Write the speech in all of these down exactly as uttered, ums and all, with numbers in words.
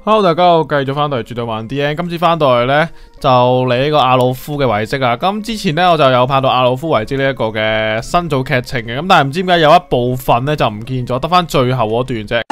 Hello， 大家好，繼續翻到嚟絕對玩 D N， 今次翻到嚟呢，就嚟呢個阿魯夫嘅遺跡啊。咁之前呢，我就有拍到阿魯夫遺跡呢一個嘅新組劇情嘅，咁但係唔知點解有一部分呢就唔見咗，得翻最後嗰段啫。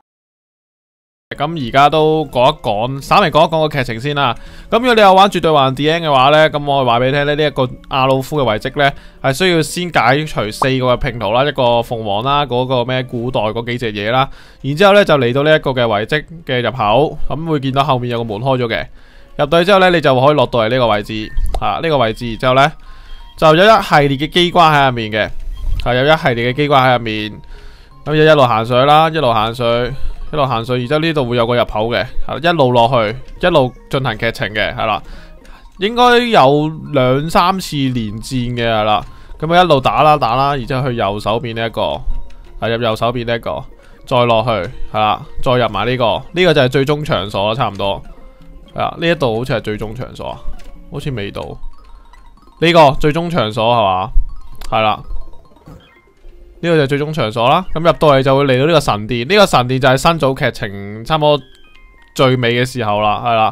咁而家都講一講，稍微講一講個劇情先啦。咁如果你有玩絕對玩 D N 嘅話呢，咁我話俾你聽咧，呢、這、一個阿魯夫嘅遺跡呢，係需要先解除四個嘅拼圖啦，一個鳳凰啦，嗰、那個咩古代嗰幾隻嘢啦，然之後咧就嚟到呢一個嘅遺跡嘅入口，咁會見到後面有個門開咗嘅，入到去之後呢，你就可以落到嚟呢個位置，吓、啊、呢、這個位置，之後呢，就有一系列嘅機關喺入面嘅，係有一系列嘅機關喺入面，咁就一路行上去啦，一路行上去。一路行上，然之後呢度會有個入口嘅，一路落去，一路進行劇情嘅，係啦，應該有兩三次連戰嘅，係啦，咁啊一路打啦打啦，然之後去右手邊呢一個，係入右手邊呢一個，再落去，係啦，再入埋呢個，呢個就係最終場所啦，差唔多，係啦，呢一度好似係最終場所啊，好似未到，呢個最終場所係嘛，係啦。呢個就係最終場所啦，咁入到嚟就會嚟到呢個神殿，呢、這個神殿就係新組劇情差唔多最尾嘅時候啦，係啦。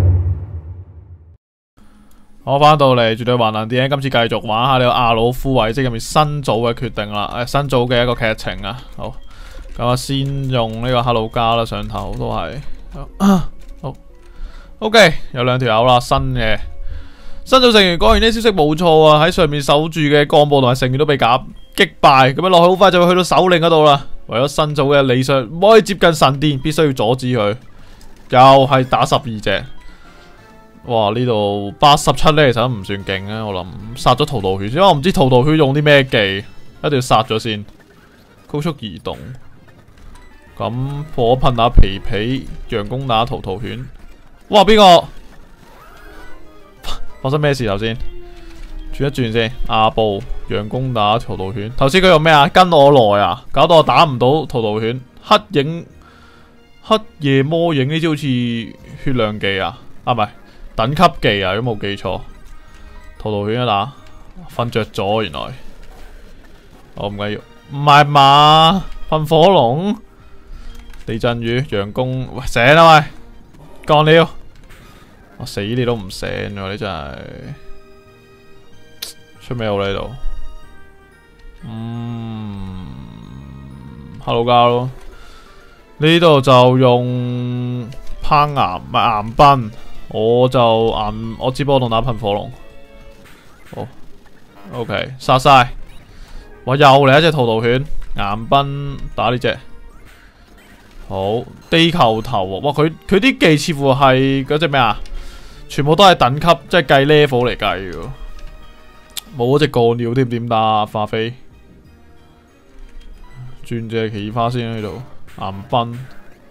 我翻到嚟絕對還能 D N， 今次繼續玩下呢個阿魯夫遺跡入面新組嘅決定啦，誒新組嘅一個劇情啊。好，咁啊先用呢個哈魯加啦，上頭都係好，好 ，OK， 有兩條友啦，新嘅新組成員講完呢消息冇錯啊，喺上面守住嘅幹部同埋成員都被夾。擊敗咁樣落去，好快就會去到首領嗰度啦。為咗新組嘅理想，唔可以接近神殿，必須要阻止佢。又係打十二隻，哇！呢度八十七呢，其實都唔算勁啊。我諗殺咗圖圖犬，因為我唔知圖圖犬用啲咩技，一定要殺咗先。高速移動，咁火噴打皮皮，佯攻打圖圖犬。哇！邊個發生咩事頭先？轉一轉先，阿布佯攻打圖圖犬。頭先佢用咩啊？跟我來啊！搞到我打唔到圖圖犬。黑影、黑夜魔影呢招好似血量技啊？啊，唔係等級技啊？如果冇記錯，圖圖犬一打瞓着咗，原來。我唔緊要，唔係嘛？噴火龍、地震雨、佯攻，喂醒啦喂！幹了，我死你都唔醒喎！你真係。出咩好呢度？嗯，哈魯加咯。呢度就用攀岩唔係岩崩，我就岩我只波動打噴火龍。好 ，OK， 殺晒。哇，又嚟一隻圖圖犬，岩崩打呢隻。好，地球頭，哇！佢佢啲技似乎係嗰隻咩啊？全部都係等級，即係計 level 嚟計嘅。冇嗰隻過鳥添，點打化飛？轉隻奇異花先喺度，岩崩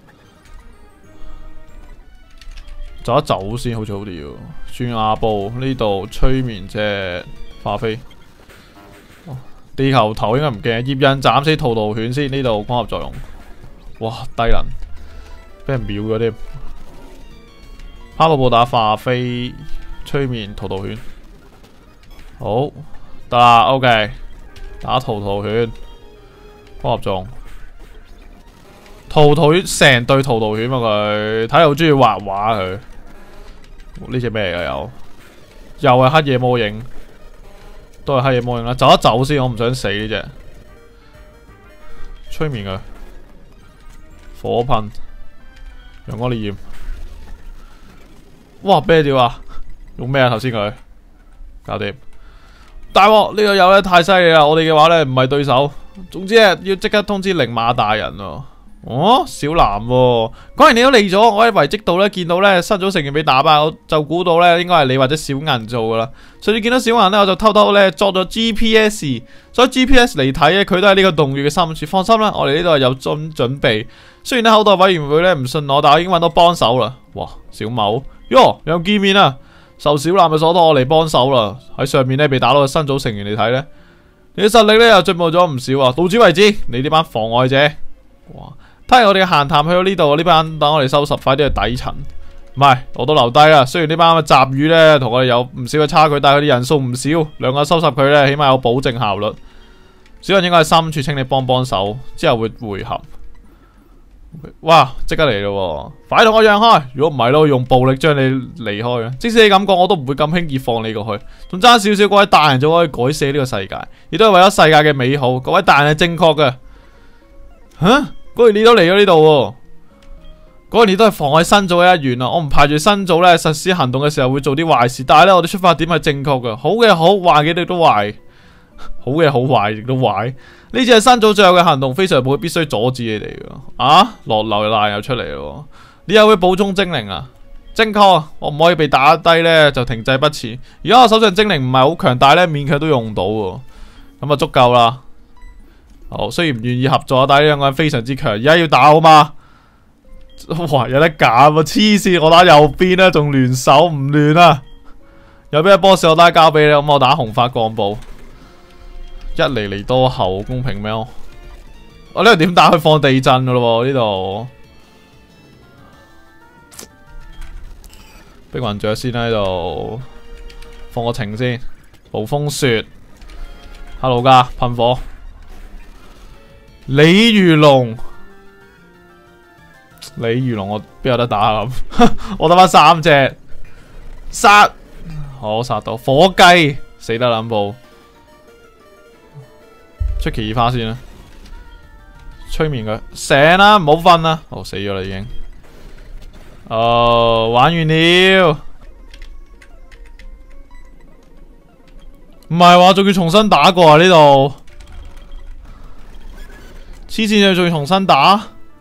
走一走先，好似好啲喎。轉阿布呢度催眠隻化飛，哦，地球頭應該唔驚，葉刃斬死圖圖犬先，呢度光合作用。哇，低能，俾人秒咗添。哈布布打化飛，催眠圖圖犬。好得啦 ，OK， 打圖圖犬，光合中，圖圖犬成對圖圖犬啊佢，睇嚟好中意畫畫佢。呢隻咩嚟噶又？又係黑夜魔影，都係黑夜魔影啦。走一走先，我唔想死呢隻。催眠佢，火噴，陽光烈焰。哇！咩料啊？用咩啊？頭先佢搞掂。大鑊！呢個友咧太犀利啦，我哋嘅話咧唔係對手。總之咧要即刻通知靈馬大人喎。哦，小藍喎，果然你都嚟咗。我喺遺跡度咧見到咧新組成員俾打敗，我就估到咧應該係你或者小銀做噶啦。所以見到小銀咧，我就偷偷咧作咗 G P S， 所以 G P S 嚟睇咧，佢都係呢個洞穴嘅深處。放心啦，我哋呢度係有準準備。雖然咧口袋委員會咧唔信我，但我已經揾到幫手啦。哇，小某，喲，又見面啦！受小藍嘅所託，我嚟幫手啦。喺上面咧被打到嘅新組成員嚟睇咧，你嘅實力咧又進步咗唔少啊！到此為止，你呢班妨礙者，哇！睇嚟我哋嘅閒談去到呢度，呢班等我哋收拾，快啲去底層。唔係，我都留低啦。雖然呢班嘅雜魚咧同我哋有唔少嘅差距，但係佢哋人數唔少，兩個收拾佢咧，起碼有保證效率。小人應該喺深處清理幫幫手，之後會回合。 哇！即刻嚟咯，快同我讓開！如果唔係咯，我用暴力將你離開啊！即使你咁講，我都唔會咁輕易放你過去。仲爭少少，各位大人就可以改寫呢個世界，亦都係為咗世界嘅美好。各位大人係正確嘅。吓，果然你都嚟咗呢度喎。果然你都係妨礙新組嘅一員啊！我唔排除新組咧實施行動嘅時候會做啲壞事，但係咧我哋出發點係正確嘅。好嘅好，壞嘅亦都壞。好嘅好，壞亦都壞。呢次係新組最後嘅行動，非常部必須阻止你哋噶。啊，落流難又出嚟咯。你又會補充精靈啊？正確啊，我唔可以被打低呢，就停滯不前。而家我手上精靈唔係好強大呢，勉強都用到喎。咁啊足夠啦。好，雖然唔願意合作，但係呢兩個人非常之強。而家要打好嘛？哇，有得揀啊！黐線，我打右邊啦，仲聯手唔亂啊？有邊個 boss 我打交俾你，咁我打紅髮幹部。一嚟嚟多後，公平咩？我呢度點打去放地震噶咯？呢度碧雲雀先喺度放個情先，暴風雪 ，hello 噶噴火，鯉魚龍，鯉魚龍我邊有得打咁？我得翻三隻，殺，好殺到火雞，死得兩步。出奇異花先啦，催眠佢醒啦，唔好瞓啦。哦，死咗啦已經。哦，玩完了。唔係話仲要重新打過啊？呢度黐線又仲要重新打？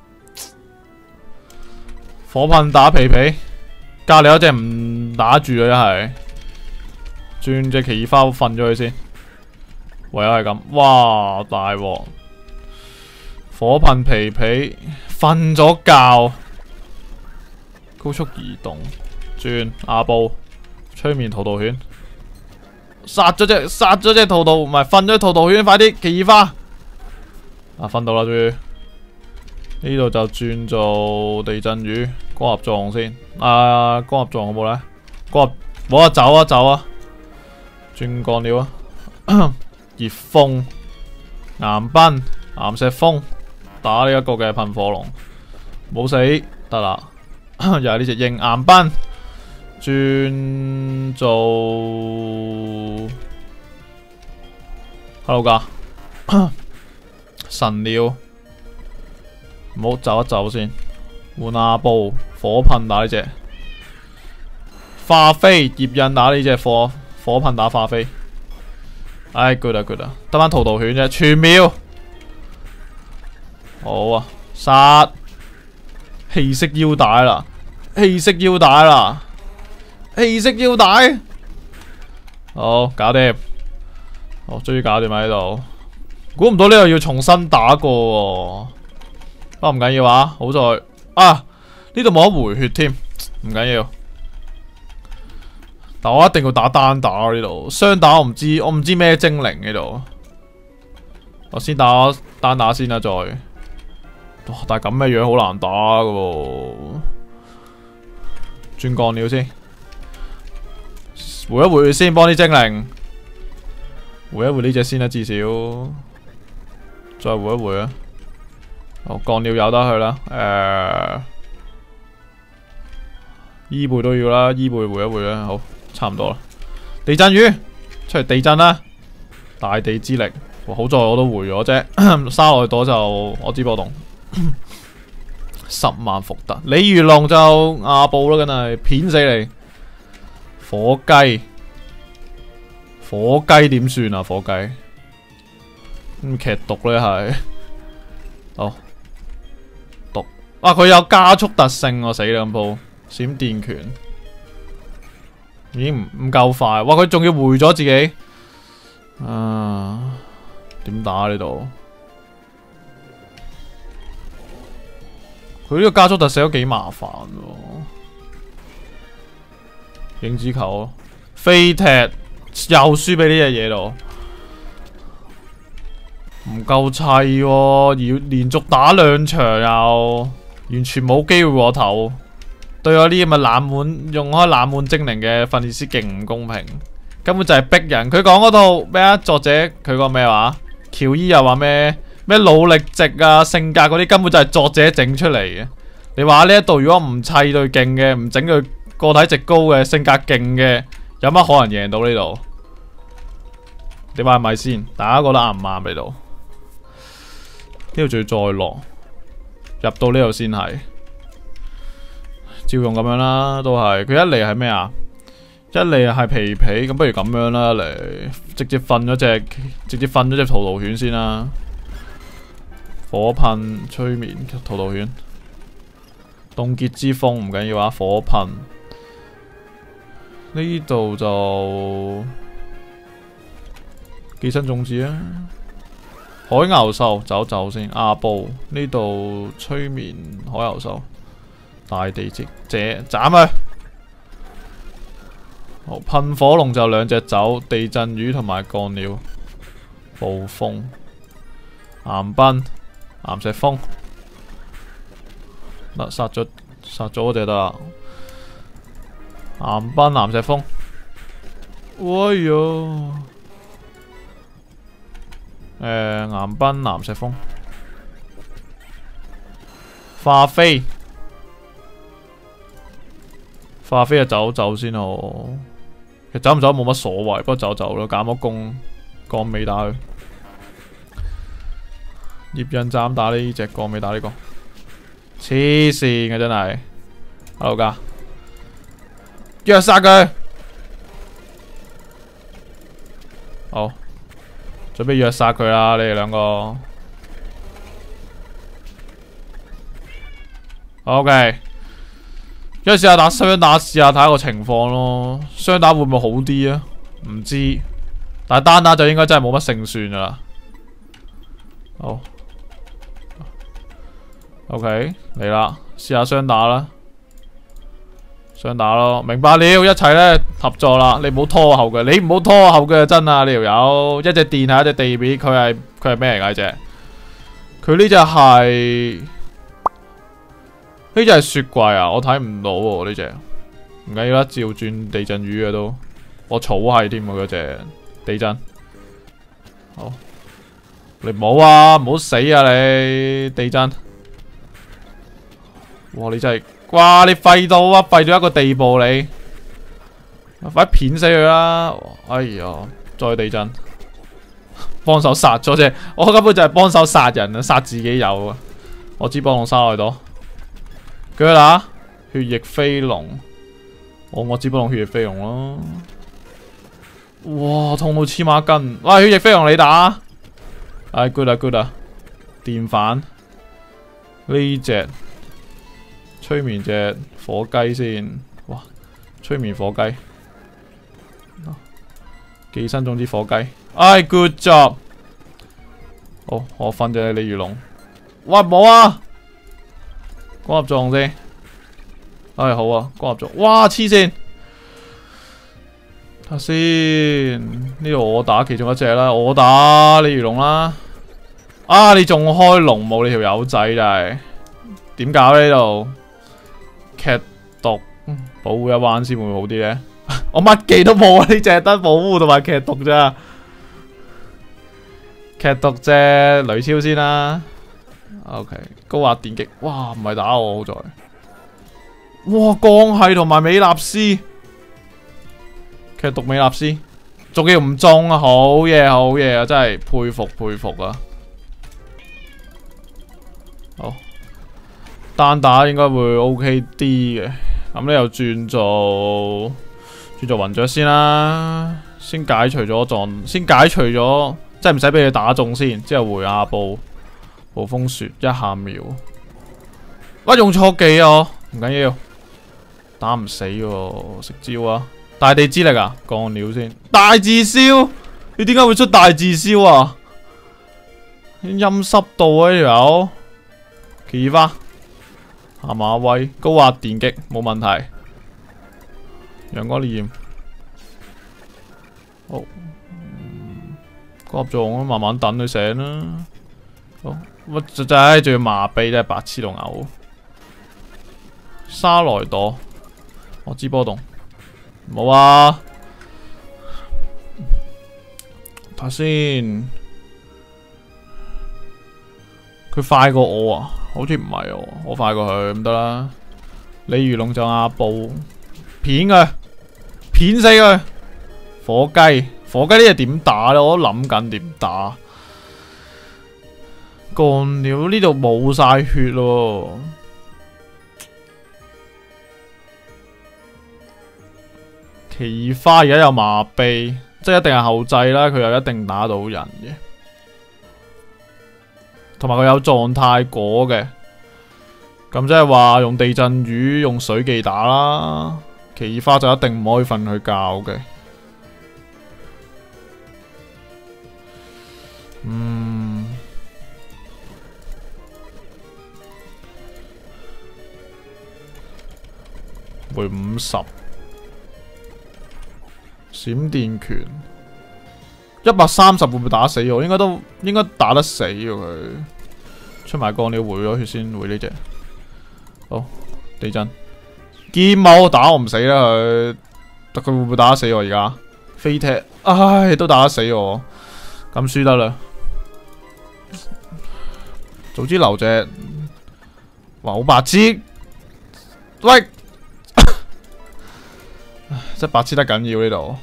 火噴打皮皮，隔籬有隻唔打住啊！一係轉隻奇異花瞓咗佢先。唯有係咁，哇大鑊！火噴皮皮瞓咗覺，高速移動，轉阿布，催眠圖圖犬，殺咗隻殺咗隻圖圖，唔係瞓咗圖圖犬，快啲奇異花！啊瞓到啦，終於呢度就轉做地震魚，光合作用先。啊光合作用好冇咧？光合冇啊，走啊走啊，轉幹料啊！熱風、岩崩、岩石風，打呢一個嘅噴火龍，冇死得啦。又係呢隻鷹岩崩，轉做 hello 噶神鳥，唔好走一走先，換阿布火噴打呢隻化飛，葉印打呢隻火火噴打化飛。唉 good 啊 good 啊，得翻圖圖犬啫，全秒好啊，殺氣息腰帶啦，氣息腰帶啦，氣息腰帶，好搞掂，好終於搞掂喺度，估唔到呢度要重新打過喎，不過唔緊要啊，好在啊呢度冇得回血添，唔緊要。但我一定要打單打呢度，雙打我唔知，我唔知咩精靈呢度。我先打單打先啦，再。哇！但係咁嘅樣好難打噶喎。轉幹料先，回一回先，幫啲精靈。回一回呢隻先啦，至少。再回一回啊！好，幹料由得去啦。誒、呃，伊貝都要啦，伊貝回一回啦，好。差唔多啦，地震魚出嚟地震啦！大地之力，好在我都回咗啫。沙內朵就我知波動，十萬伏特。鯉魚龍就阿布啦，梗係片死你！火雞，火雞點算啊？火雞咁劇毒咧係，好毒啊！佢有加速特性，我死啦咁鋪閃電拳。已經唔唔夠快，哇！佢仲要回咗自己，啊，點打呢度？佢呢個加速特性都幾麻煩喎。影子球，飛踢又輸俾呢隻嘢度，唔夠砌喎，要連續打兩場又完全冇機會過頭。對我呢啲咁嘅冷門用開冷門精靈嘅訓練師勁唔公平，根本就係逼人。佢講嗰套咩啊？作者佢講咩話？喬伊又話咩？ 咩努力值啊、性格嗰啲根本就係作者整出嚟嘅。你話呢一度如果唔砌對勁嘅，唔整佢個體值高嘅、性格勁嘅，有乜可能贏到呢度？你話係咪先？大家覺得啱唔啱呢度？呢度仲要再落，入到呢度先係，照用咁樣啦，都係。佢一嚟係咩啊？一嚟係皮皮，咁不如咁樣啦，嚟直接瞓咗隻，直接瞓咗隻圖圖犬先啦。火噴、催眠、圖圖犬、凍結之風唔緊要啊，火噴。呢度就寄生種子啊，海牛獸走走先。阿布呢度催眠海牛獸，大地積者斬佢。好，噴火龍就兩隻走，地震魚同埋降鳥，暴風、岩濱、岩石風，嗱殺咗殺咗嗰隻得啦。岩濱、岩石風，哎喲，誒岩濱、岩石風，化飛，化飛就走走先好。其實走唔走冇乜所謂，不過走走咯，減咗攻，降尾打佢。葉印斬打呢隻，降尾打呢個，黐線嘅真係。Hello 家，虐殺佢。好，準備虐殺佢啦！你哋兩個。OK。一試下打雙打，試下睇下個情況咯。雙打會唔會好啲啊？唔知，但係單打就應該真係冇乜勝算噶啦。好 ，OK 嚟啦，試下雙打啦，雙打咯，明白了，一齊咧合作啦。你唔好拖我後腳，你唔好拖我後腳真啊！呢條友一隻電係一隻地面，佢係佢係咩嚟㗎？呢隻佢呢隻係。呢隻係雪櫃啊！我睇唔到喎呢隻，唔緊要啦，照轉地震魚嘅都，我草係添啊嗰隻地震。好，你唔好啊，唔好死啊你地震。哇！你真係，哇！你廢到啊，廢到一個地步你，快片死佢啦！哎呀，再地震，幫手殺咗隻，我根本就係幫手殺人啊，殺自己友啊！我知幫我殺害到。佢啦，血液飛龍，我我只不過血液飛龍咯。哇，痛到黐孖筋！喂，血液飛龍你打，哎 good 啊 good 啊，電反呢隻催眠隻火雞先，哇，催眠火雞，寄生種子火雞，哎 good job，好，我瞓隻鯉魚龍，哇冇啊！光合作用先，哎好啊，光合作用，哇黐線，睇下先，呢度我打其中一隻啦，我打鯉魚龍啦，啊你仲開龍冇？你條友仔真係，點搞呢度？劇毒保護一彎先會好啲咧，我乜技都冇啊，呢隻得保護同埋劇毒咋，劇毒啫，雷超先啦。OK， 高壓電擊，哇，唔係打我好在，哇，鋼系同埋美納斯，劇毒美納斯，仲要唔中啊，好嘢好嘢啊，真係佩服佩服啊！好，單打應該會 OK 啲嘅，咁你又轉做轉做雲雀先啦，先解除咗撞，先解除咗，即係唔使俾佢打中先，之後回阿布。暴風雪一下秒，哇用錯技啊！唔緊要，打唔死喎，食招啊！大地之力啊，降料先。大字燒，你點解會出大字燒啊？陰濕度啊條友，奇花下馬威高壓電擊冇問題，陽光烈焰，好，合作用慢慢等佢醒啦。好。乜就真仲要麻痹咧，白痴到嘔。沙萊朵，我知波動，冇啊。睇先， 佢快過我啊？好似唔係喎，我快過佢咁得啦。鯉魚龍就阿布片佢，片死佢。火雞，火雞呢隻點打咧？我都諗緊點打。幹料呢度冇晒血咯。奇異花而家有麻痹，即係一定係後製啦。佢又一定打到人嘅，同埋佢有狀態果嘅。咁即係話用地震魚、用水技打啦。奇異花就一定唔可以瞓佢覺嘅。嗯，回五十，閃電拳一百三十會唔會打死我？應該都應該打得死喎佢。出埋鋼料回咗血先，回呢隻。好，地震劍舞打我唔死啦佢，得佢會唔會打得死我而家？飛踢，唉，都打得死我，咁輸得啦。早知留隻，哇好白痴，喂，真係白痴得緊要呢度。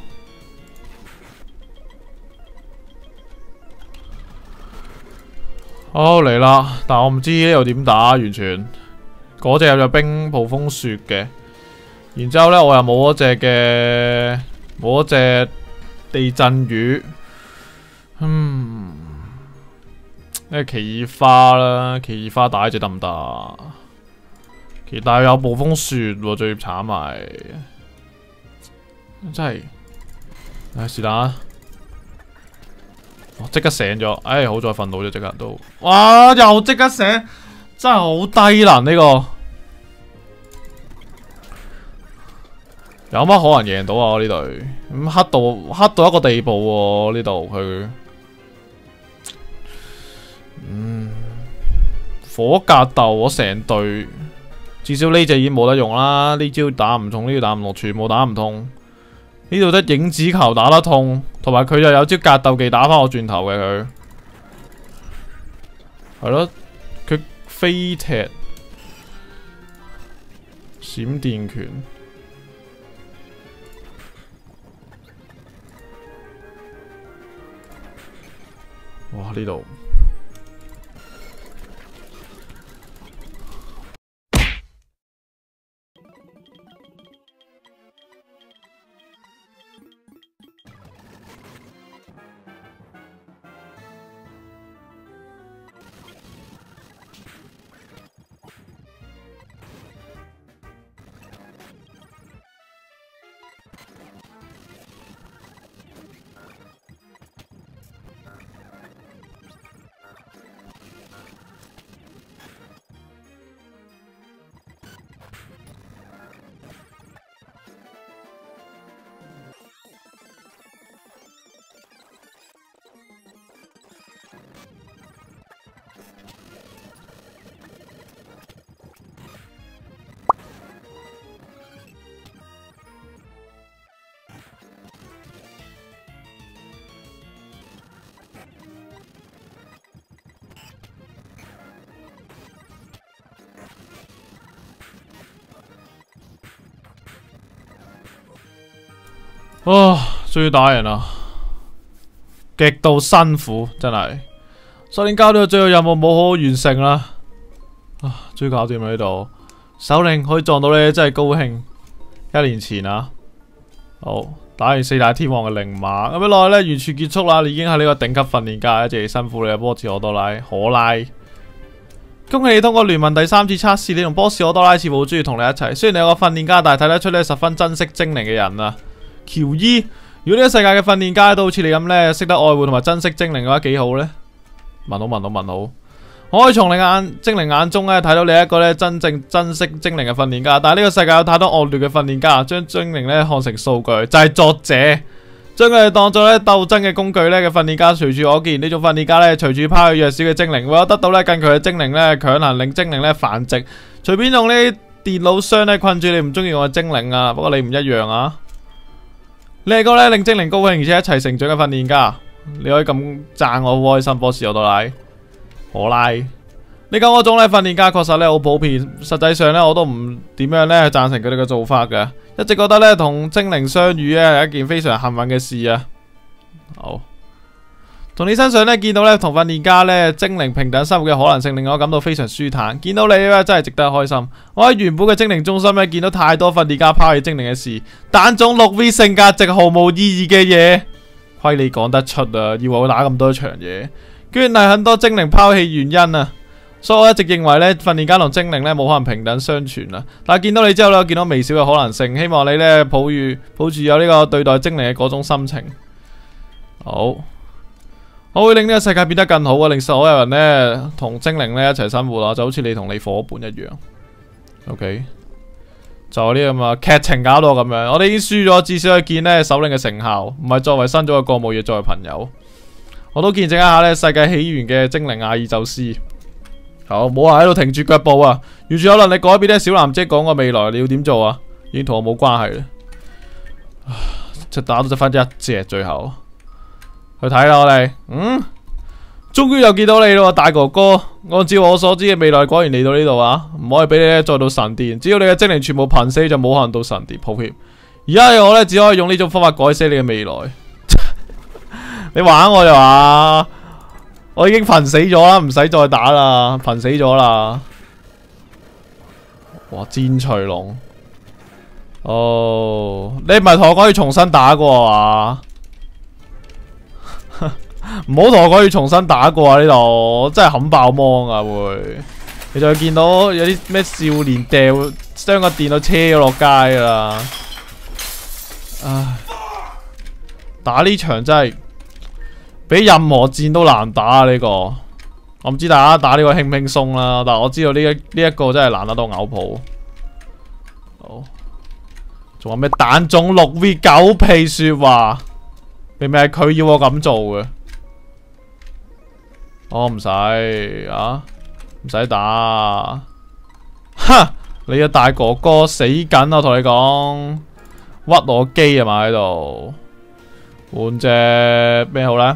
好嚟啦，但我唔知呢度點打，完全嗰隻有隻冰暴風雪嘅，然之後咧我又冇嗰隻嘅，冇嗰隻地震魚，嗯。呢奇異花啦，奇異花打呢隻得唔得？其但係有暴風雪喎，最慘係真係，唉是但，我即刻醒咗，唉好在瞓到咗，即刻都，哇又即刻醒，真係好低能呢個，有乜可能贏到啊？呢隊咁黑到黑到一個地步喎，呢度佢。嗯，火格鬥我成隊，至少呢隻已經冇得用啦。呢招打唔通，呢招打唔落，全部打唔通。呢度得影子球打得通，同埋佢又有招格鬥技打翻我轉頭嘅佢，係咯，佢飛踢、閃電拳，哇呢度。啊！終於打人啦，極度辛苦，真係。首領交到最後任務冇好好完成啦。啊！終於搞掂啦呢度，首領可以撞到你真係高興。一年前啊，好打完四大天王嘅靈馬，咁樣落去咧完全結束啦。你已經係呢個頂級訓練家，一直辛苦你啊，波士奧多拉可拉。恭喜你通過聯盟第三次測試，你同波士奧多拉似乎好中意同你一齊。雖然你有個訓練家，但係睇得出你十分珍惜精靈嘅人啊。喬伊，如果呢個世界嘅訓練家都好似你咁呢，識得愛護同埋珍惜精靈嘅話，幾好呢？問好問好問好，我可以從你眼精靈眼中呢睇到你一個呢真正珍惜精靈嘅訓練家。但係呢個世界有太多惡劣嘅訓練家，將精靈呢看成數據，就係、是、作者將佢哋當作呢鬥爭嘅工具呢嘅訓練家隨處可見。呢種訓練家呢隨處拋棄弱小嘅精靈，為咗得到呢更強嘅精靈呢，強行令精靈呢繁殖，隨便用呢電腦箱呢困住你唔中意用嘅精靈啊。不過你唔一樣啊。你係個咧令精靈高興而且一齊成長嘅訓練家，你可以咁讚我好開心。波士奧多拉，可拉， 呢九個鐘咧訓練家確實咧好普遍，實際上咧我都唔點樣咧贊成佢哋嘅做法嘅，一直覺得咧同精靈相遇咧係一件非常幸運嘅事啊。好，從你身上咧見到咧同訓練家咧精靈平等生活嘅可能性，令我感到非常舒坦。見到你咧真係值得開心。我喺原本嘅精靈中心咧見到太多訓練家拋棄精靈嘅事，蛋種六 V 性價值毫無意義嘅嘢，虧你講得出啊！要我打咁多場嘢，居然係很多精靈拋棄原因啊！所以我一直認為咧，訓練家同精靈咧冇可能平等相存啊！但係見到你之後咧，我見到微小嘅可能性，希望你咧抱住抱住有呢個對待精靈嘅嗰種心情。好，我會令呢個世界變得更好啊！令所有人咧同精靈咧一齊生活啊，就好似你同你伙伴一樣。OK， 就係呢咁啊，劇情搞到咁樣，我哋已經輸咗，至少去見呢首領嘅成效，唔係作為新組嘅國務，要作為朋友。我都見證一下呢世界起源嘅精靈阿爾宙斯。好，冇話喺度停住腳步啊！完全有能力改變呢小藍姐講個未來，你要點做啊？已經同我冇關係啦。就打到只翻一隻，最後去睇啦，我哋嗯，終於又見到你咯，大哥哥。按照我所知嘅未來，果然嚟到呢度啊！唔可以俾你咧再到神殿，只要你嘅精靈全部瀕死，就冇可能到神殿。抱歉，而家嘅我咧只可以用呢種方法改寫你嘅未來。你玩我就話。我已經瀕死咗啦，唔使再打啦，瀕死咗啦。哇，戰錘龍，哦，你唔係同我講要重新打過啊？唔好同我講要重新打過啊！呢度真係冚爆芒啊會。你就會見到有啲咩少年掉將個電腦車咗落街啦。唉，打呢場真係。比任何戰都難打啊！呢個我唔知大家打呢個輕唔輕鬆啦，但係我知道呢一呢一個真係難得到嘔泡。好，仲有咩蛋種六 V 狗屁說話？明明係佢要我咁做嘅，我唔使啊，唔使打。哈！你嘅大哥哥死緊，我同你講，屈我機啊嘛喺度，換隻咩好咧？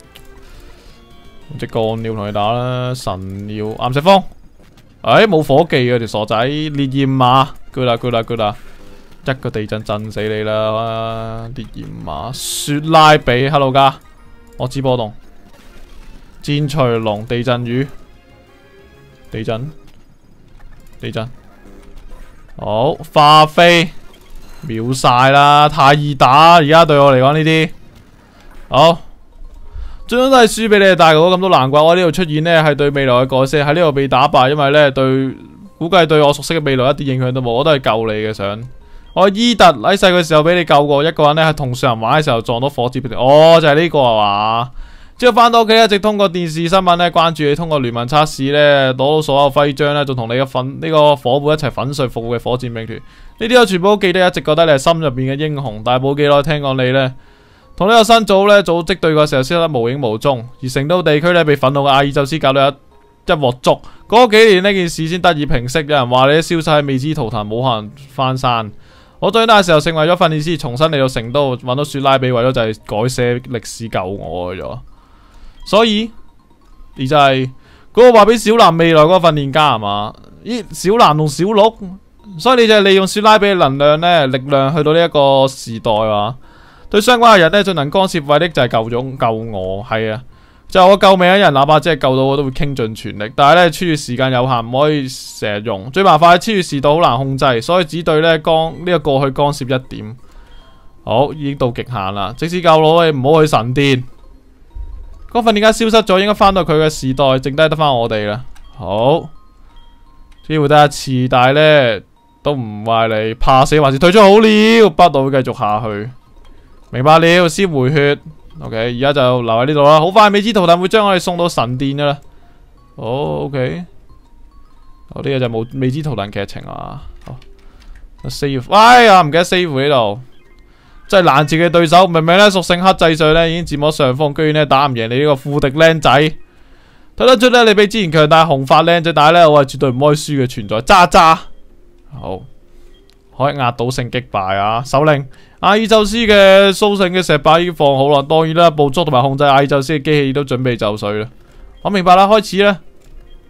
隻鋼鳥同佢打啦，神鳥岩石風，哎冇火技啊條傻仔，烈焰馬，good 啦 good 啦 good 啦，一個地震震死你啦，烈焰馬，雪拉比 ，hello 家，我知波動，戰錘龍，地震雨，地震，地震，好化飛，秒晒啦，太易打，而家對我嚟講呢啲，好。最終都係輸俾你哋大哥哥，咁都難怪我喺呢度出現呢係對未來嘅改寫，喺呢度被打敗，因為呢對估計對我熟悉嘅未來一啲影響都冇，我都係救你嘅想。我伊特喺細個時候俾你救過，一個人呢係同上人玩嘅時候撞到火箭俾你，哦就係、是、呢個係嘛？之後翻到屋企一直通過電視新聞呢關注你，通過聯盟測試呢攞到所有徽章呢，仲同你嘅粉呢、這個伙伴一齊粉碎復活嘅火箭兵團。呢啲我全部都記得，一直覺得你係心入邊嘅英雄，但係冇幾耐聽講你呢。同呢個新組咧組織對個時候消失得無影無蹤，而成都地區咧被憤怒嘅阿爾宙斯搞到一一鑊粥。嗰幾年呢件事先得以平息，有人話你消失喺未知圖騰，冇可能翻山。我最大嘅時候成為咗訓練師，重新嚟到成都，揾到雪拉比，為咗就係改寫歷史救我咗。所以你就係、是、嗰、那個話俾小藍未來嗰個訓練家係嘛？咦，小藍同小鹿，所以你就係利用雪拉比嘅能量呢，力量去到呢一個時代啊！對相關嘅人咧進行干涉，為的就係救咗救我，係啊，就係、我救命嘅人，哪怕只係救到我都會傾盡全力。但係咧，超越時間有限，唔可以成日用。最麻煩係超越時代好難控制，所以只對咧干呢、這個過去干涉一點。好，已經到極限啦。即使救我，你唔好去神殿。嗰份點解消失咗？應該翻到佢嘅時代，剩低得翻我哋啦。好，機會得一次，但係咧都唔壞你，怕死還是退出好了，不到會繼續下去。明白了，先回血。OK， 而家就留喺呢度啦。好快，未知圖騰會將我哋送到神殿噶啦。好 OK， 好呢個就冇未知圖騰劇情啊。好 ，save， 喂呀，唔記得 save 呢度，真係難治嘅對手。明明咧屬性克制上咧已經佔咗上風，居然咧打唔贏你呢個副敵僆仔。睇得出咧你比之前強大紅髮僆仔，但係咧我係絕對唔可以輸嘅存在。渣渣，好。可以壓倒性擊敗啊！首領阿爾宙斯嘅蘇醒嘅石板已經放好啦，當然啦，捕捉同埋控制阿爾宙斯嘅機器都準備就緒啦。我明白啦，開始啦。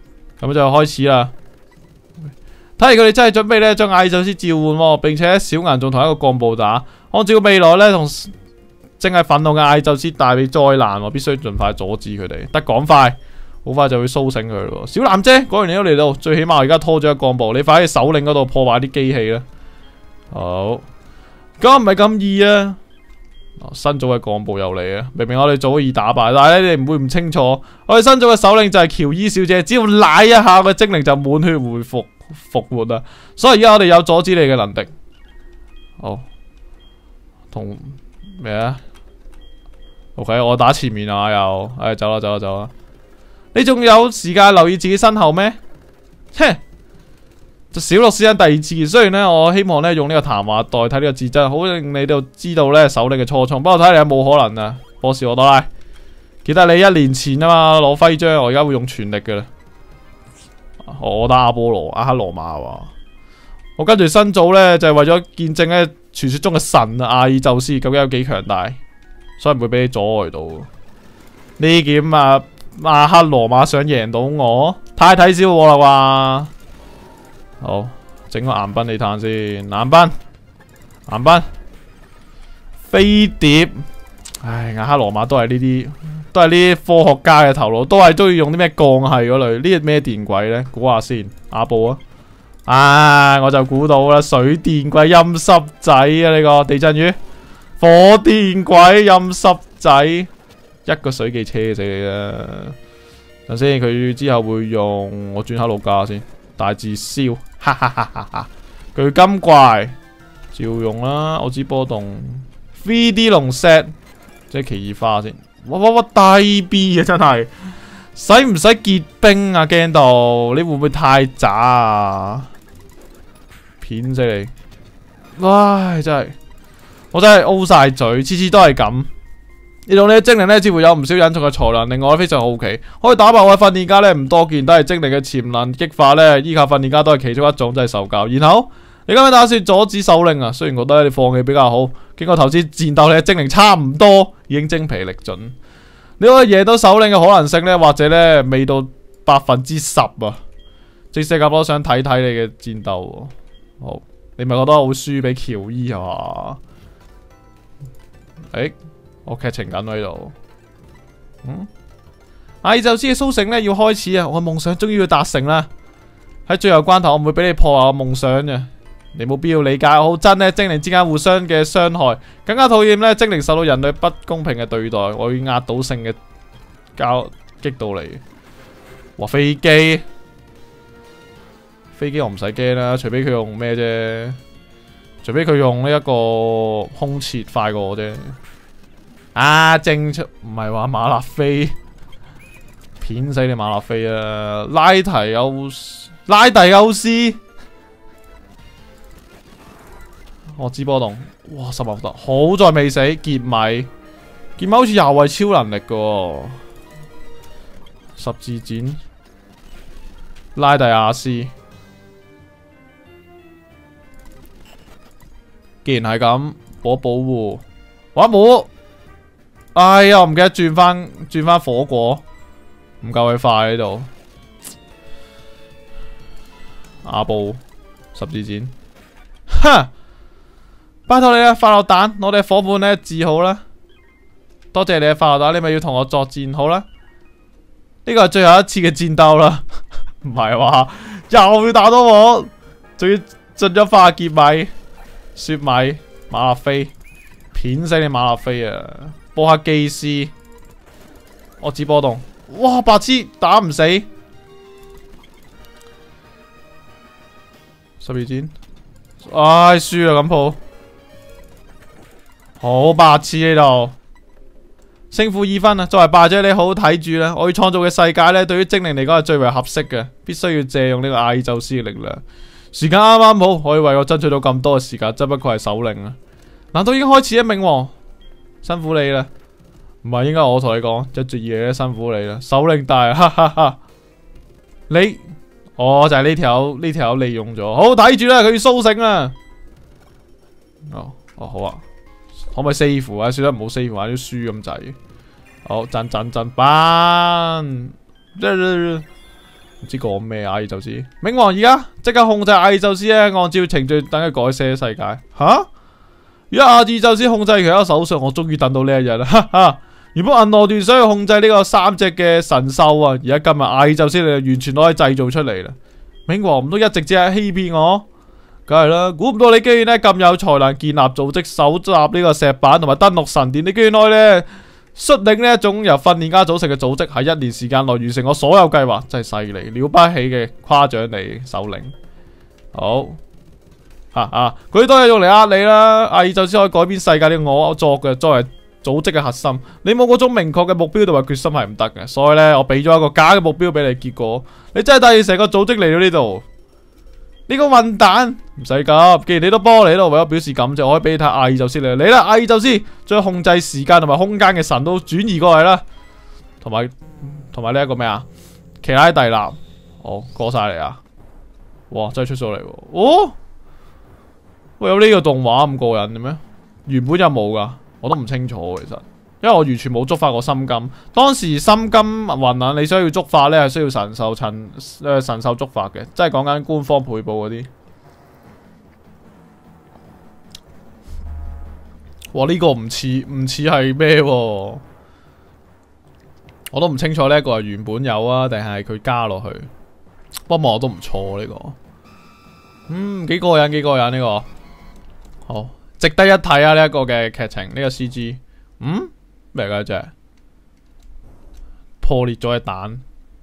咁就開始啦。睇嚟佢哋真係準備咧將艾宙斯召喚喎，並且小顏仲同一個幹部打。按照未來咧同正係憤怒嘅艾宙斯帶俾災難喎，必須盡快阻止佢哋。得趕快，好快就會蘇醒佢咯。小藍姐，果然你都嚟到，最起碼我而家拖咗一個幹部，你快喺首領嗰度破壞啲機器啦。好，咁唔係咁易啊！新組嘅幹部又嚟啊！明明我哋早已打敗，但係咧你唔會唔清楚，我哋新組嘅首領就係喬伊小姐，只要奶一下個精靈就滿血回復復活啦。所以而家我哋有阻止你嘅能力。好，同咩啊 ？OK， 我打前面啊又，唉走啦走啦走啦！你仲有時間留意自己身後咩？哼！就小洛斯恩第二次，雖然咧我希望咧用呢個談話代替呢個戰爭，好令你哋知道咧首領嘅初衷。不過睇嚟有冇可能啊？波士我多拉，記得你一年前啊嘛攞徽章，我而家會用全力嘅啦。我打阿波羅、阿克羅馬話，我跟住新組咧就係、是、為咗見證咧傳說中嘅神啊阿爾宙斯究竟有幾強大，所以唔會俾你阻礙到。呢劍啊阿克羅馬想贏到我，太睇小我啦啩！好，整個岩崩你嘆先，岩崩，岩崩，飛碟，唉，亞克羅馬都係呢啲，都係呢啲科學家嘅頭腦，都係中意用啲咩鋼系嗰類，呢啲咩電軌呢？估下先，阿布啊，啊，我就估到啦，水電軌陰濕仔啊，呢、這個地震魚，火電軌陰濕仔，一個水技車死你啦！等先，佢之後會用我轉下路架先。大字燒，哈哈哈哈哈！巨金怪照用啦，我知波動 ，three D 龍石即係奇異花先。哇哇哇低 B 啊，真係使唔使結冰啊？驚到你會唔會太渣啊？片死你！唉，真係我真係 O 晒嘴，次次都係咁。呢度呢精靈呢，似乎有唔少隱藏嘅才能，令我非常好奇。可以打敗我嘅訓練家呢，唔多見，都係精靈嘅潛能激化呢，依靠訓練家都係其中一種，真係受教。然後你今日打算阻止首領啊？雖然覺得你放棄比較好，經過頭次戰鬥，你嘅精靈差唔多已經精疲力盡。你可以贏到首領嘅可能性呢，或者呢未到百分之十啊。即使咁多想睇睇你嘅戰鬥。好，你咪覺得好輸俾喬伊係嘛？誒、欸？我劇情緊喺度，嗯，艾宙斯嘅蘇醒咧要開始啊！我嘅夢想終於要達成啦！喺最後關頭，我唔會俾你破壞我夢想嘅。你冇必要理解，我好憎呢精靈之間互相嘅傷害，更加討厭呢精靈受到人類不公平嘅對待。我要壓倒性嘅交擊到你。哇！飛機，飛機我唔使驚啦，除非佢用咩啫？除非佢用呢一個空切快過我啫。啊！正出唔係話馬勒菲片死你馬勒菲啊！拉提歐拉蒂歐斯，我知波動，哇！十六得，好在未死。傑米，傑米好似又係超能力嘅、哦，十字剪，拉蒂亞斯。既然係咁，保保護，哇冇！哎呀，我唔記得轉翻轉翻火果，唔夠佢快呢度。阿布十字剪，哼！拜託你啦，快樂蛋，我哋嘅伙伴呢治好啦。多謝你嘅快樂蛋，你咪要同我作戰好啦。呢個係最後一次嘅戰鬥啦，唔係話又要打到我，仲要進咗化結米、雪米、馬勒菲，片死你馬勒菲啊！波克基斯，我知波動，哇！白痴打唔死，十二戰，唉，輸啦咁鋪，好白痴呢度，勝負二分啊！作為敗者，你好好睇住啦，我要創造嘅世界呢，對於精靈嚟講係最為合適嘅，必須要借用呢個艾宙斯嘅力量。時間啱啱好，可以為我爭取到咁多嘅時間，真不愧係首領啊！難道已經開始一命王？辛苦你啦，唔係應該我同你講，一住二嚟辛苦你啦，首領大，哈哈哈！你，我就係呢條呢條利用咗，好睇住啦，佢要蘇醒啦。哦，哦好啊，可唔可以 save 啊？算啦，唔好 save 啊，都輸咁滯。好，震震震班， 唔知講咩，阿爾宙斯。冥王而家即刻控制阿爾宙斯咧，按照程序等佢改寫世界。吓、啊，而家阿爾宙斯控制其他手上，我終於等到呢一日啦！哈哈，原本銀河團想要控制呢個三隻嘅神獸啊，而家今日阿爾宙斯你就完全可以製造出嚟啦。冥王唔通一直只係欺騙我？梗係啦，估唔到你居然咧咁有才能，建立組織、搜集呢個石板同埋登陸神殿，你居然可以咧率領呢一種由訓練家組成嘅組織，喺一年時間內完成我所有計劃，真係犀利，了不起嘅，誇獎你首領。好，吓吓，佢都係用嚟呃你啦，阿爾宙斯可以改變世界呢個我作嘅，作為組織嘅核心，你冇嗰種明確嘅目標同埋決心係唔得嘅，所以咧我俾咗一個假嘅目標俾你，結果你真係帶住成個組織嚟到呢度。呢個混蛋唔使急，既然你都幫我嚟到，為咗表示感謝，我可以俾你睇阿爾宙斯嚟。嚟啦，阿爾宙斯將控制時間同埋空間嘅神都轉移過嚟啦，同埋同埋呢一個咩啊？奇拉蒂納，哦，過晒嚟啊！哇，真係出咗嚟喎！哦，喂，有呢個動畫咁過癮嘅咩？原本有冇噶？我都唔清楚其實，因為我完全冇觸發過心金。當時心金雲啊，你需要觸發呢係需要神獸陳誒神獸觸發嘅，即係講緊官方配布嗰啲。哇！呢、這個唔似唔似係咩？我都唔清楚呢一個係原本有啊，定係佢加落去。不過我都唔錯呢個，嗯，幾過癮，幾過癮呢個。好，值得一睇啊！呢、這、一個嘅劇情，呢、這個 C G， 嗯。咩嚟㗎？只破裂咗嘅蛋，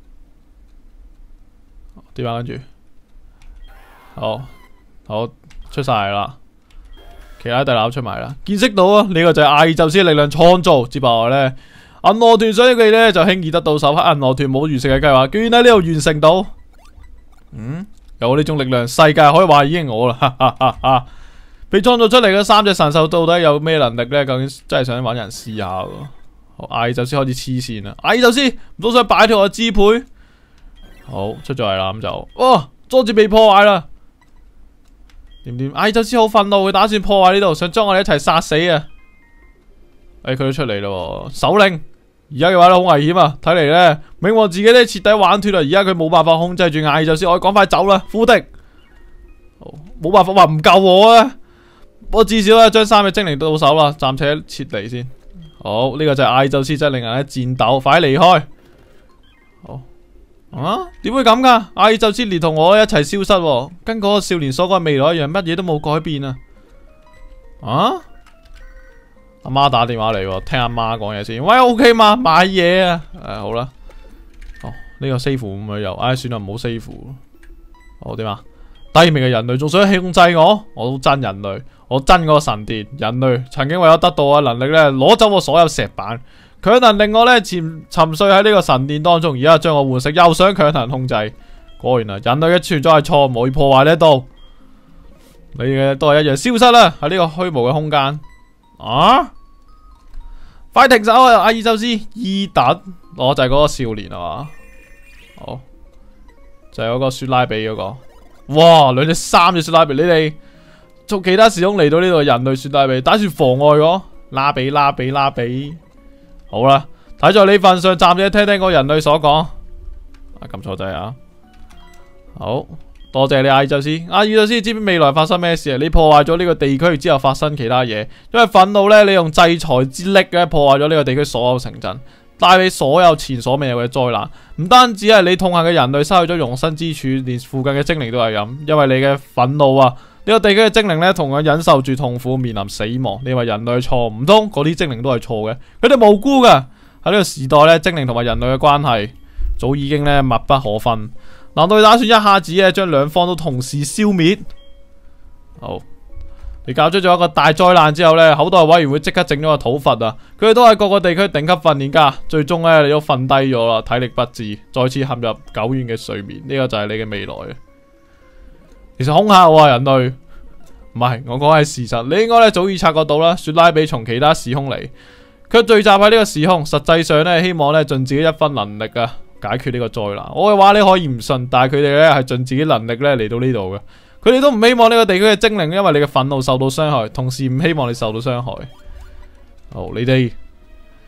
點啊？跟住，好，好出晒嚟啦，其他大佬出埋啦，見識到啊！呢、這個就係阿爾宙斯力量創造。接落來咧，銀河團想要佢咧就輕易得到手，喺銀河團冇完成嘅計劃，居然喺呢度完成到。嗯，有呢種力量，世界可以話已經係我啦！哈哈哈哈！被創造出嚟嘅三隻神獸到底有咩能力呢？究竟真係想揾人試下喎。阿爾宙斯開始黐線啦！阿爾宙斯唔都想擺脫我嘅支配？好，出咗嚟啦，咁就哇，裝置被破壞啦！點點？阿爾宙斯好憤怒，佢打算破壞呢度，想將我哋一齊殺死啊！哎，佢都出嚟啦，首領，而家嘅話咧好危險啊！睇嚟咧，冥王自己咧徹底玩脫啦，而家佢冇辦法控制住阿爾宙斯，我趕快走啦，呼的！冇辦法話唔救我啊！我至少咧將三隻精靈到手啦，暫且撤離先。好，呢、這個就係阿爾宙斯真係令人咧戰鬥，快離開。好啊？點會咁噶？阿爾宙斯連同我一齊消失、啊，跟嗰個少年所講嘅未來一樣，乜嘢都冇改變啊！啊？阿媽打電話嚟，聽阿媽講嘢先。喂 ，OK 嘛？買嘢啊！誒、啊，好啦。哦，呢、這個 save 咁樣又，唉、哎，算啦，唔好 save。好點啊？低微嘅人類仲想控制我？我都憎人類。我憎嗰個神殿，人類曾經為咗得到我嘅能力咧，攞走我所有石板，強能令我咧潛沉睡喺呢個神殿當中，而家將我喚醒，又想強能控制。果然啊，人類嘅存在係錯誤，可以破壞呢度。你嘅都係一樣消失啦，喺呢個虛無嘅空間。啊！快停手啊！阿爾宙斯，伊特，我就係嗰個少年啊嘛。好，就係、是、嗰個雪拉比嗰、那個。哇！兩隻三隻雪拉比，你哋。從其他時空嚟到呢度，人類雪拉比打算妨礙我，拉比拉比拉比。好啦，睇在你份上，暫且聽聽個人類所講。啊，撳錯掣啊！好多謝你，阿爾宙斯。阿爾宙斯，知唔知未來發生咩事啊？你破壞咗呢個地區之後發生其他嘢，因為憤怒呢，你用制裁之力咧破壞咗呢個地區所有城鎮，帶俾所有前所未有嘅災難。唔單止係你痛恨嘅人類失去咗容身之處，連附近嘅精靈都係咁，因為你嘅憤怒啊！呢個地區嘅精靈咧，同樣忍受住痛苦，面臨死亡。你話人類錯，唔通嗰啲精靈都係錯嘅？佢哋無辜噶。喺呢個時代咧，精靈同埋人類嘅關係早已經咧密不可分。難道你打算一下子咧將兩方都同時消滅？好，你搞出咗一個大災難之後咧，口袋委員會即刻整咗個討伐啊！佢哋都係各個地區頂級訓練家，最終咧你都瞓低咗啦，體力不支，再次陷入久遠嘅睡眠。呢、這個就係你嘅未來。其實恐嚇我啊，人類唔係，我講係事實。你應該咧早已察覺到啦，雪拉比從其他時空嚟，佢聚集喺呢個時空，實際上咧希望咧盡自己一分能力啊，解決呢個災難。我嘅話你可以唔信，但係佢哋咧係盡自己能力咧嚟到呢度嘅。佢哋都唔希望呢個地區嘅精靈因為你嘅憤怒受到傷害，同時唔希望你受到傷害。好，你哋一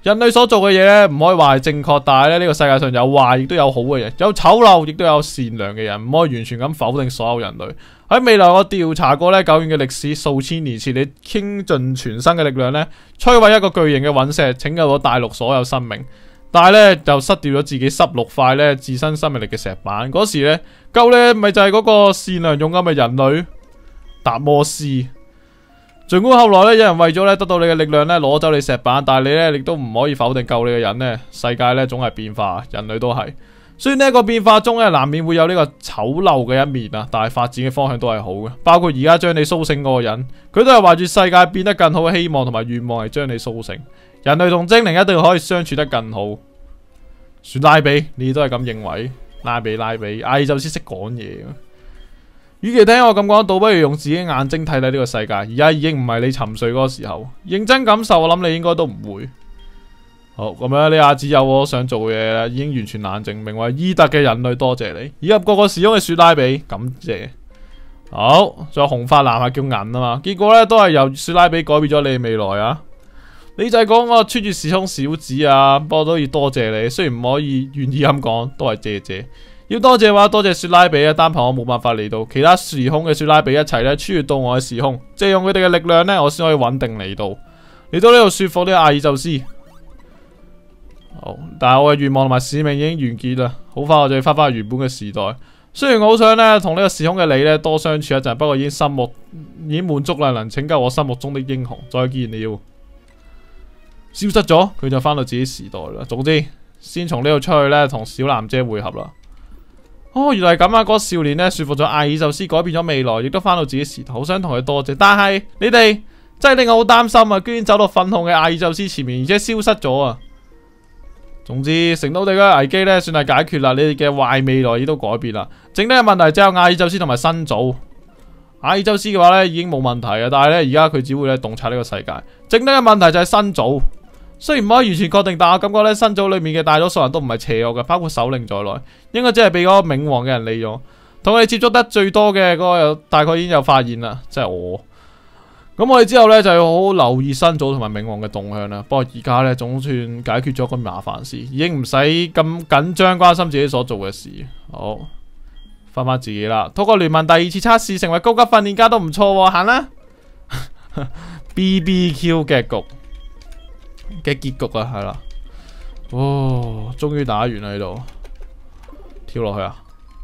人類所做嘅嘢咧，唔可以話係正確，但係咧呢個世界上有壞，亦都有好嘅人，有醜陋，亦都有善良嘅人，唔可以完全咁否定所有人類。喺未來我調查過咧，久遠嘅歷史，數千年前你傾盡全身嘅力量咧，摧毀一個巨型嘅隕石，拯救咗大陸所有生命，但係咧就失掉咗自己十六塊咧自身生命力嘅石板。嗰時咧，救咧咪就係嗰個善良勇敢嘅人類達摩斯。盡管後來咧有人為咗咧得到你嘅力量咧攞走你石板，但係你咧亦都唔可以否定救你嘅人咧。世界咧總係變化，人類都係。雖然呢個變化中咧難免會有呢個醜陋嘅一面啊，但係發展嘅方向都係好嘅。包括而家將你蘇醒嗰個人，佢都係懷住世界變得更好嘅希望同埋願望嚟將你蘇醒。人類同精靈一定可以相處得更好。算拉比，你都係咁認為？拉比拉比，阿爾宙斯識講嘢。與其聽我咁講，倒不如用自己眼睛睇睇呢個世界。而家已經唔係你沉睡嗰個時候，認真感受，我諗你應該都唔會。好，咁樣呢下只有我想做嘅嘢啦，已經完全冷靜。名為伊特嘅人類，多謝你，以及各個時空嘅雪拉比，感謝。好，仲有紅髮男係叫銀啊嘛，結果呢都係由雪拉比改變咗你嘅未來啊。你就係講我穿越時空小子啊，不過都要多謝你，雖然唔可以願意咁講，都係謝謝。要多謝嘅話，多謝雪拉比啊！單憑我冇辦法嚟到，其他時空嘅雪拉比一齊咧穿越到我嘅時空，借用佢哋嘅力量咧，我先可以穩定嚟到嚟到呢度說服呢個阿爾宙斯。好，但係我嘅願望同埋使命已經完結啦，好快我就要翻返去原本嘅時代。雖然我好想咧同呢個時空嘅你咧多相處一陣，不過已經心目已經滿足啦，能拯救我心目中的英雄。再見了，消失咗，佢就翻到自己時代啦。總之，先從呢度出去咧，同小藍姐會合啦。哦，原來係咁啊！嗰、那個少年咧說服咗阿爾宙斯改變咗未來，亦都翻到自己時代，好想同佢多謝。但係你哋真係令我好擔心啊！居然走到粉紅嘅阿爾宙斯前面，而且消失咗啊！總之，成到你嘅危機咧，算係解決啦。你哋嘅壞未來亦都改變啦。剩低嘅問題只有阿爾宙斯同埋新祖。阿爾宙斯嘅話咧已經冇問題啊，但係咧而家佢只會咧洞察呢個世界。剩低嘅問題就係新祖。雖然唔可以完全確定，但我感覺咧新組裏面嘅大多數人都唔係邪惡嘅，包括首領在內，應該只係被嗰個冥王嘅人利用。同我哋接觸得最多嘅嗰個有大概已經有發現啦，即係我。咁我哋之後咧就要好好留意新組同埋冥王嘅動向啦。不過而家咧總算解決咗個麻煩事，已經唔使咁緊張關心自己所做嘅事。好，翻返自己啦。通過聯盟第二次測試，成為高級訓練家都唔錯喎，行啦。B B Q 結局。嘅結局啊，係啦，哦，終於打完啦呢度，跳落去啊！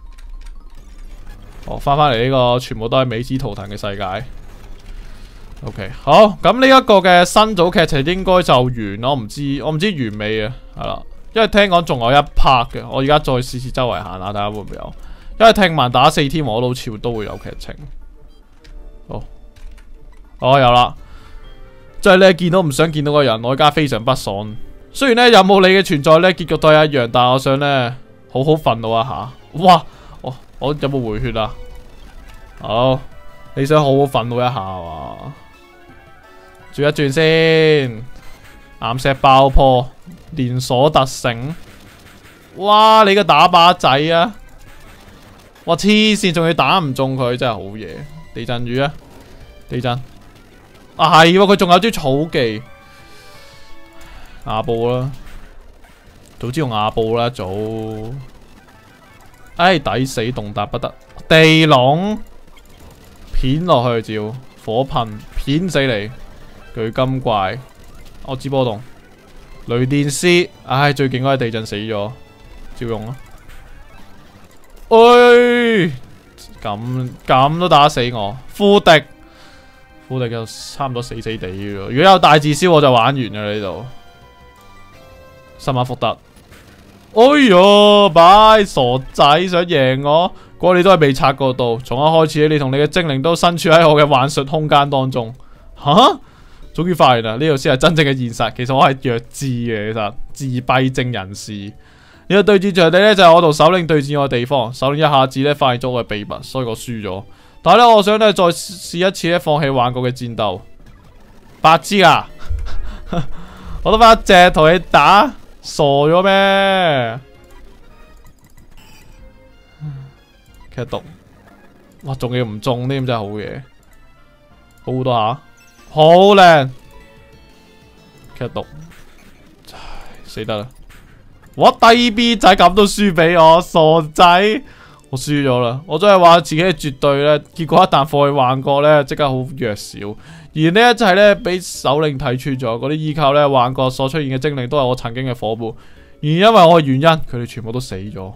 哦，翻返嚟呢個全部都係美指圖騰嘅世界。OK，好，咁呢一個嘅新組劇情應該就完，我唔知，我唔知完未啊，係啦，因為聽講仲有一 part 嘅，我而家再試試周圍行下，睇下會唔會有，因為聽聞打四天王都好似都會有劇情。好，哦，有啦。即係你見到唔想見到個人，我而家非常不爽。雖然咧有冇你嘅存在咧，結局都係一樣，但係我想咧好好憤怒一下。哇！我我有冇回血啊？好，你想好好憤怒一下嘛？轉一轉先，岩石爆破，連鎖特性。哇！你個打靶仔啊！哇！黐線，仲要打唔中佢，真係好嘢。地震雨啊！地震。啊係喎，佢仲有啲草技，亞布啦，早知用亞布啦，早，唉抵死，動彈不得，地龍，片落去照，火噴，片死你，巨金怪，我知波動，雷電師，唉最勁嗰個地震死咗，照用咯，喂，咁咁都打死我，呼敵。我哋就差唔多死死地嘅，如果有大字燒我就玩完嘅呢度。新馬福特，哎唷，拜傻仔想贏我，嗰個你都係未察覺到。從一開始你同你嘅精靈都身處喺我嘅幻術空間當中。吓，終於發現啦，呢度先係真正嘅現實。其實我係弱智嘅，其實自閉症人士。呢個對戰場地呢，就係我同首領對戰嘅地方。首領一下子呢，發現咗我嘅秘密，所以我輸咗。但係咧，我想咧再試一次咧，放棄玩過嘅戰鬥。白痴啊！我得翻一隻同你打，傻咗咩？劇毒，哇！仲要唔中添，真係好嘢，好多下，好靚。劇毒， 死得啦！我低 B 仔咁都輸俾我，傻仔！我輸咗啦！我真係話自己係絕對咧，結果一旦放去幻覺咧，即刻好弱小。而呢一切咧，俾首領睇穿咗，嗰啲依靠咧幻覺所出現嘅精靈都係我曾經嘅夥伴，而因為我嘅原因，佢哋全部都死咗。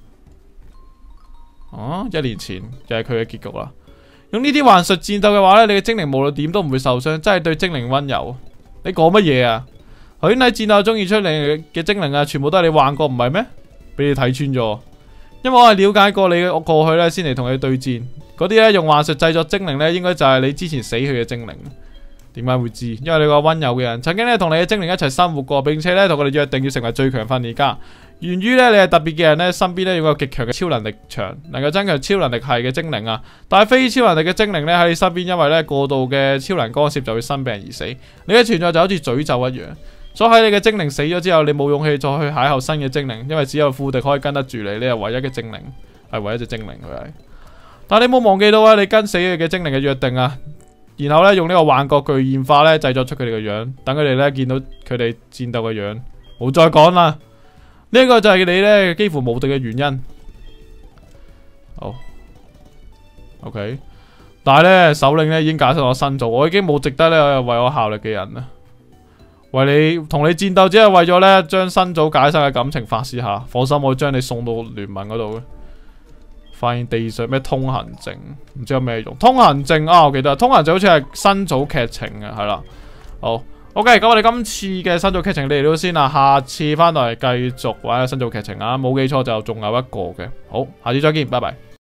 哦、啊，一年前就係佢嘅結局啦。用呢啲幻術戰鬥嘅話咧，你嘅精靈無論點都唔會受傷，真係對精靈溫柔。你講乜嘢啊？頭先喺戰鬥中意出嚟嘅精靈啊，全部都係你幻覺唔係咩？俾你睇穿咗。因為我係了解過你嘅過去咧，先嚟同你對戰。嗰啲咧用幻術製作精靈咧，應該就係你之前死去嘅精靈。點解會知？因為你個溫柔嘅人，曾經咧同你嘅精靈一齊生活過，並且咧同佢哋約定要成為最強訓練家。源於咧你係特別嘅人咧，身邊咧擁有極強嘅超能力場，能夠增強超能力系嘅精靈啊。但係非超能力嘅精靈咧喺你身邊，因為咧過度嘅超能干涉就會生病而死。你嘅存在就好似詛咒一樣。所以喺你嘅精靈死咗之後，你冇勇氣再去邂逅新嘅精靈，因為只有庫迪可以跟得住你，你係唯一嘅精靈，係唯一隻精靈佢係。但係你冇忘記到啊，你跟死去嘅精靈嘅約定啊，然後咧用呢個幻覺具現化咧製作出佢哋嘅樣，等佢哋咧見到佢哋戰鬥嘅樣，冇再講啦。呢、這個就係你咧幾乎無敵嘅原因。好 ，OK， 但係咧首領咧已經解釋我新造，我已經冇值得咧為我效力嘅人啦。為你同你戰鬥，只係為咗咧將新組解散嘅感情發洩下。放心，我會將你送到聯盟嗰度嘅。發現地上咩通行證，唔知有咩用。通行證啊，我記得通行證好似係新組劇情嘅，係啦。好 ，OK，咁我哋今次嘅新組劇情嚟到先啦，下次翻嚟繼續玩新組劇情啊。冇記錯就仲有一個嘅。好，下次再見，拜拜。